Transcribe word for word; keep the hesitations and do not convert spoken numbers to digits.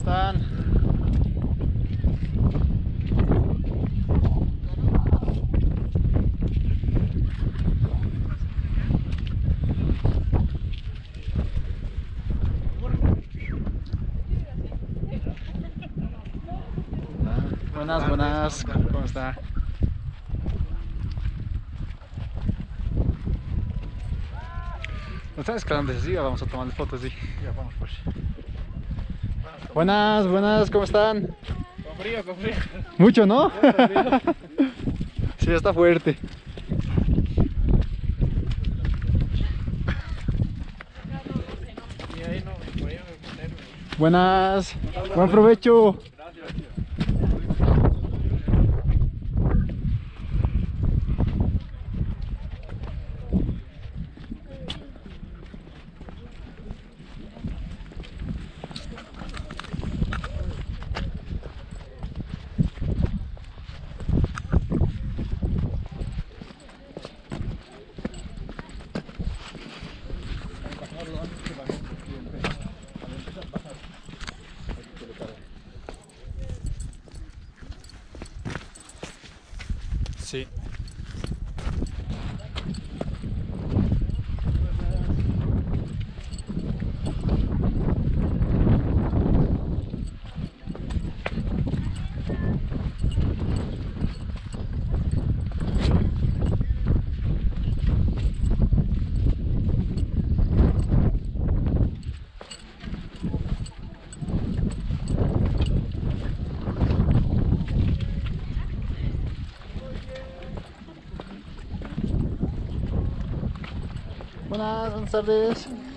están? Buenas, buenas, ¿cómo está? ¿No están escalando desde arriba? Vamos a tomar fotos, sí. Ya, vamos pues. Buenas, buenas, ¿cómo están? Con frío, con frío. Mucho, ¿no? Sí, está fuerte. Y ahí no, por ahí me poner. Buenas, buen provecho. Sí. Buenas, buenas tardes.